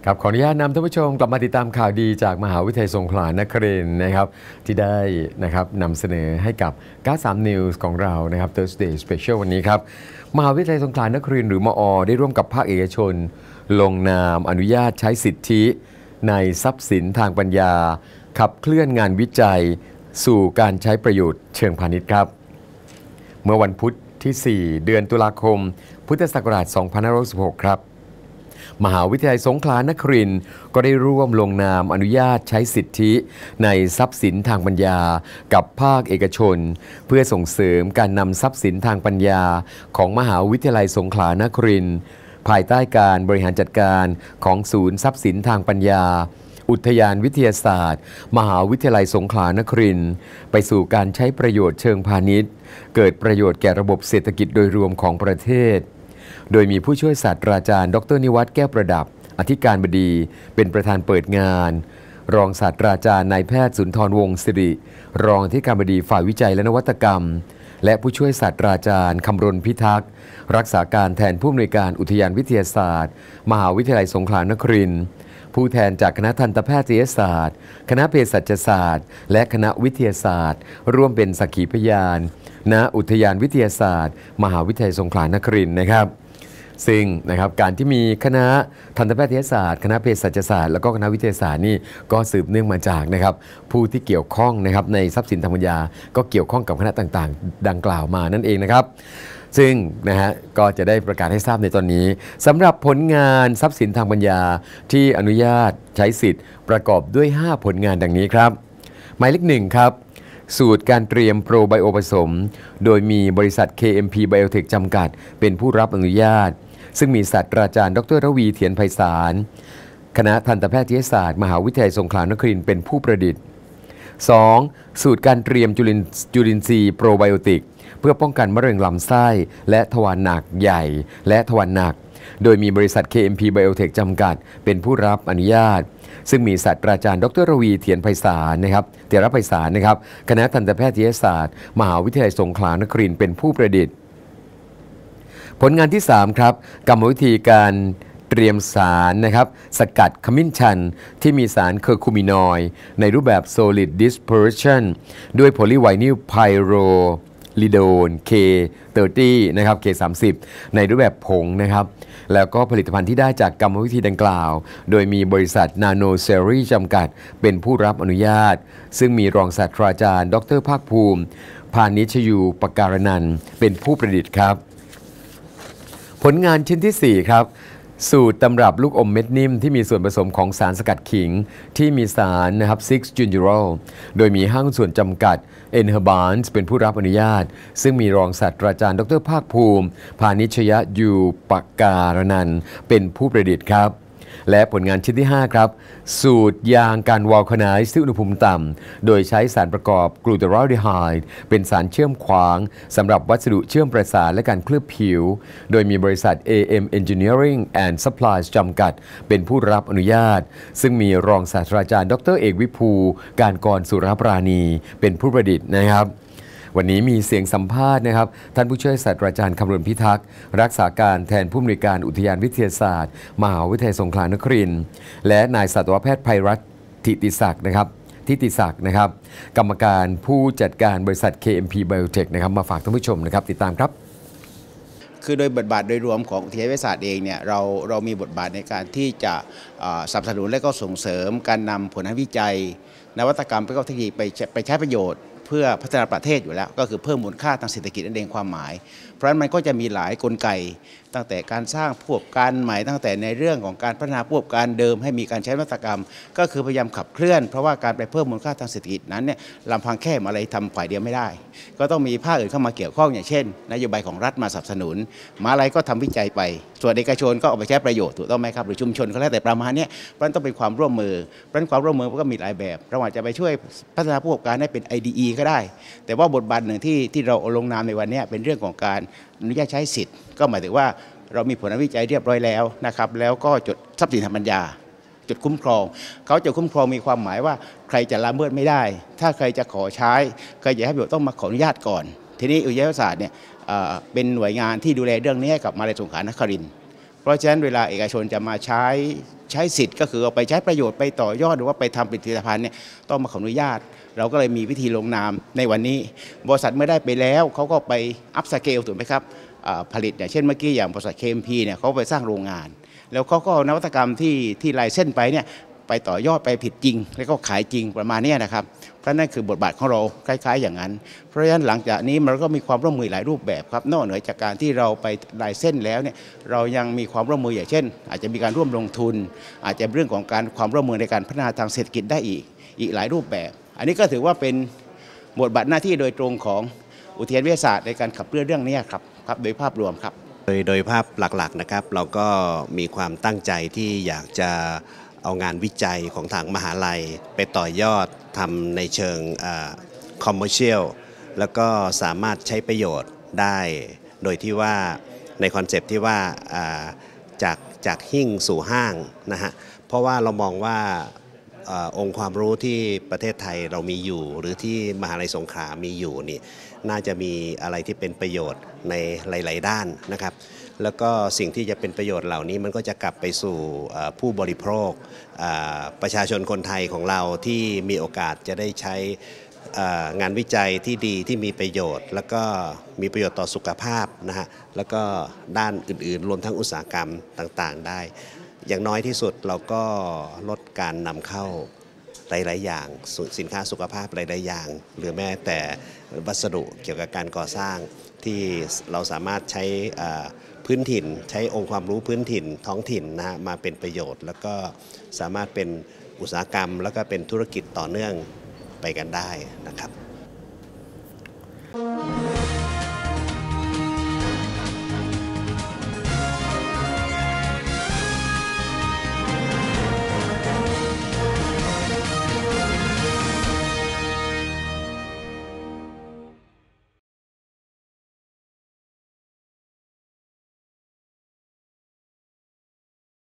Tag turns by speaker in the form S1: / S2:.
S1: ครับขออนุญาตนำท่านผู้ชมกลับมาติดตามข่าวดีจากมหาวิทยาลัยสงขลานครินทร์นะครับที่ได้นะครับนำเสนอให้กับ93 News ของเรานะครับ Thursday Special วันนี้ครับมหาวิทยาลัยสงขลานครินทร์หรือมอได้ร่วมกับภาคเอกชนลงนามอนุญาตใช้สิทธิในทรัพย์สินทางปัญญาขับเคลื่อนงานวิจัยสู่การใช้ประโยชน์เชิงพาณิชย์ครับเมื่อวันพุธที่ 4 เดือนตุลาคม พุทธศักราช 2516 ครับมหาวิทยาลัยสงขลานครินทร์ก็ได้ร่วมลงนามอนุญาตใช้สิทธิในทรัพย์สินทางปัญญากับภาคเอกชนเพื่อส่งเสริมการนำทรัพย์สินทางปัญญาของมหาวิทยาลัยสงขลานครินทร์ภายใต้การบริหารจัดการของศูนย์ทรัพย์สินทางปัญญาอุทยานวิทยาศาสตร์มหาวิทยาลัยสงขลานครินทร์ไปสู่การใช้ประโยชน์เชิงพาณิชย์เกิดประโยชน์แก่ระบบเศรษฐกิจโดยรวมของประเทศโดยมีผู้ช่วยศาสตราจารย์ดร.นิวัฒน์แก้วประดับอธิการบดีเป็นประธานเปิดงานรองศาสตราจารย์นายแพทย์สุนทรวงศ์สิริรองอธิการบดีฝ่ายวิจัยและนวัตกรรมและผู้ช่วยศาสตราจารย์คำรณพิทักษ์รักษาการแทนผู้อำนวยการอุทยานวิทยาศาสตร์มหาวิทยาลัยสงขลานครินทร์ผู้แทนจากคณะทันตแพทยศาสตร์คณะเภสัชศาสตร์และคณะวิทยาศาสตร์ร่วมเป็นสักขีพยานณอุทยานวิทยาศาสตร์มหาวิทยาลัยสงขลานครินทร์นะครับซึ่งนะครับการที่มีคณะทันตแพทยศาสตร์คณะเภสัชศาสตร์แล้วก็คณะวิทยาศาสตร์นี่ก็สืบเนื่องมาจากนะครับผู้ที่เกี่ยวข้องนะครับในทรัพย์สินทางปัญญาก็เกี่ยวข้องกับคณะต่างๆดังกล่าวมานั่นเองนะครับซึ่งนะฮะก็จะได้ประกาศให้ทราบในตอนนี้สำหรับผลงานทรัพย์สินทางปัญญาที่อนุญาตใช้สิทธิ์ประกอบด้วย5ผลงานดังนี้ครับหมายเลข1ครับสูตรการเตรียมโปรไบโอผสมโดยมีบริษัท KMP Biotech จำกัดเป็นผู้รับอนุญาตซึ่งมีศาสตราจารย์ดร.ระวีเถียนไพศาลคณะทันตแพทยศาสตร์มหาวิทยาลัยสงขลานครินทร์เป็นผู้ประดิษฐ์ 2. สูตรการเตรียมจุลินทรีย์โปรไบโอติกเพื่อป้องกันมะเร็งลำไส้และทวารหนักใหญ่และทวารหนักโดยมีบริษัท KMP Biotech จำกัดเป็นผู้รับอนุญาตซึ่งมีศาสตราจารย์ดร.ระวีเถียนไพศาลนะครับเถรไพศาลนะครับคณะทันตแพทยศาสตร์มหาวิทยาลัยสงขลานครินทร์เป็นผู้ประดิษฐ์ผลงานที่ 3 ครับกรรมวิธีการเตรียมสารนะครับสกัดขมิ้นชันที่มีสารเคอร์คูมินอยด์ในรูปแบบ solid dispersion ด้วยโพลีไวนิลไพโรลิโดน K30 นะครับ K30 ในรูปแบบผงนะครับแล้วก็ผลิตภัณฑ์ที่ได้จากกรรมวิธีดังกล่าวโดยมีบริษัทนาโนเซรีจำกัดเป็นผู้รับอนุญาตซึ่งมีรองศาสตราจารย์ดร.ภาคภูมิพานิชยูปการนันท์เป็นผู้ประดิษฐ์ครับผลงานชิ้นที่ 4 ครับสูตรตำรับลูกอมเม็ดนิ่มที่มีส่วนผสมของสารสกัดขิงที่มีสารนะครับ6 gingerol โดยมีห้างส่วนจำกัด Enherbans เป็นผู้รับอนุญาตซึ่งมีรองศาสตราจารย์ดร.ภาคภูมิพานิชยยูปการนันท์เป็นผู้ประดิษฐ์ครับและผลงานชิ้นที่ 5 ครับสูตรยางการวาลคาไนซ์ที่อุณหภูมิต่ำโดยใช้สารประกอบกลูตารัลดีไฮด์เป็นสารเชื่อมขวางสำหรับวัสดุเชื่อมประสานและการเคลือบผิวโดยมีบริษัท AM Engineering and Supplies จำกัดเป็นผู้รับอนุญาตซึ่งมีรองศาสตราจารย์ดร.เอกวิภูการกรสุรปราณีเป็นผู้ประดิษฐ์นะครับวันนี้มีเสียงสัมภาษณ์นะครับท่านผู้ช่วยศาสตราจารย์คำรณพิทักษ์รักษาการแทนผู้อำนวยการอุทยานวิทยาศาสตร์มหาวิทยาลัยสงขลานครินทร์และนายสัตวแพทย์ไพรัตน์ทิติศักดิ์นะครับกรรมการผู้จัดการบริษัท KMP Biotech นะครับมาฝากท่านผู้ชมนะครับติดตามครับ
S2: คือโดยบทบาทโดยรวมของอุทยานวิทยาศาสตร์เองเนี่ยเรามีบทบาทในการที่จะสนับสนุนและก็ส่งเสริมการนำผลงานวิจัยนวัตกรรมและก็เทคโนโลยีไปใช้ประโยชน์เพื่อพัฒนาประเทศอยู่แล้วก็คือเพิ่มมูลค่าทางเศรษฐกิจนั่นเองความหมายเพราะฉะนั้นมันก็จะมีหลายกลไกตั้งแต่การสร้างผู้ประกอบการใหม่ตั้งแต่ในเรื่องของการพัฒนาผู้ประกอบการเดิมให้มีการใช้นวัตกรรมก็คือพยายามขับเคลื่อนเพราะว่าการไปเพิ่มมูลค่าทางเศรษฐกิจนั้นเนี่ยลำพังแค่อะไรทำฝ่ายเดียวไม่ได้ก็ต้องมีภาคอื่นเข้ามาเกี่ยวข้องอย่างเช่นนโยบายของรัฐมาสนับสนุนมหาวิทยาลัยก็ทำวิจัยไปส่วนเอกชนก็เอาไปใช้ประโยชน์ถูกต้องไหมครับหรือชุมชนก็แล้วแต่ประมาณนี้เพราะฉะนั้นต้องเป็นความร่วมมือเพราะฉะนั้นความร่วมมือก็มีหลายแบบเราอาจจะไปช่วยพัฒนาผู้ประกอบการให้เป็น IDE ก็ได้แต่ว่าบทบาทหนึ่งที่เราลงนามในวันนี้เป็นเรื่องของการอนุญาตใช้สิทธิ์ก็หมายถึงว่าเรามีผลวิจัยเรียบร้อยแล้วนะครับแล้วก็จดทรัพย์สินทางปัญญาจดคุ้มครองเขาจะคุ้มครองมีความหมายว่าใครจะละเมิดไม่ได้ถ้าใครจะขอใช้ใครจะให้ประโยชน์ต้องมาขออนุญาตก่อนทีนี้อุทยานวิทยาศาสตร์เนี่ยเป็นหน่วยงานที่ดูแลเรื่องนี้กับมหาวิทยาลัยสงขลานครินทร์เพราะฉะนั้นเวลาเอกชนจะมาใช้ใช้สิทธิ์ก็คือเอาไปใช้ประโยชน์ไปต่อยอดหรือว่าไปทำผลิตภัณฑ์เนี่ยต้องมาขออนุญาตเราก็เลยมีวิธีลงนามในวันนี้บริษัทเมื่อได้ไปแล้วเขาก็ไปอัพสเกลถูกไหมครับผลิตเนี่ยเช่นเมื่อกี้อย่างบริษัท KMP เนี่ยเขาไปสร้างโรงงานแล้วเขาก็เอานวัตกรรมที่ลายเส้นไปเนี่ยไปต่อยอดไปผิดจริงแล้วก็ขายจริงประมาณนี้นะครับเพราะนั่นคือบทบาทของเราคล้ายๆอย่างนั้นเพราะฉะนั้นหลังจากนี้มันก็มีความร่วมมือหลายรูปแบบครับนอกเหนือจากการที่เราไปลายเส้นแล้วเนี่ยเรายังมีความร่วมมืออย่างเช่นอาจจะมีการร่วมลงทุนอาจจะเรื่องของการความร่วมมือในการพัฒนาทางเศรษฐกิจได้อีกหลายรูปแบบอันนี้ก็ถือว่าเป็นบทบาทหน้าที่โดยตรงของอุทยานวิทยาศาสตร์ในการขับเคลื่อนเรื่องนี้ครับโดยภาพรวมครับ
S3: โดยภาพหลักๆนะครับเราก็มีความตั้งใจที่อยากจะเอางานวิจัยของทางมหาลัยไปต่อยอดทำในเชิงคอมเมอร์เชียลแล้วก็สามารถใช้ประโยชน์ได้โดยที่ว่าในคอนเซปต์ที่ว่าจากหิ้งสู่ห้างนะฮะเพราะว่าเรามองว่าองค์ความรู้ที่ประเทศไทยเรามีอยู่หรือที่มหาลัยสงขลามีอยู่นี่น่าจะมีอะไรที่เป็นประโยชน์ในหลายๆด้านนะครับแล้วก็สิ่งที่จะเป็นประโยชน์เหล่านี้มันก็จะกลับไปสู่ผู้บริโภคประชาชนคนไทยของเราที่มีโอกาสจะได้ใช้งานวิจัยที่ดีที่มีประโยชน์แล้วก็มีประโยชน์ต่อสุขภาพนะฮะแล้วก็ด้านอื่นๆรวมทั้งอุตสาหกรรมต่างๆได้อย่างน้อยที่สุดเราก็ลดการนำเข้าหลายๆอย่างสินค้าสุขภาพหลายๆอย่างหรือแม้แต่วัสดุเกี่ยวกับการก่อสร้างที่เราสามารถใช้พื้นถิ่นใช้องค์ความรู้พื้นถิ่นท้องถิ่นนะฮะมาเป็นประโยชน์แล้วก็สามารถเป็นอุตสาหกรรมแล้วก็เป็นธุรกิจต่อเนื่องไปกันได้นะครับ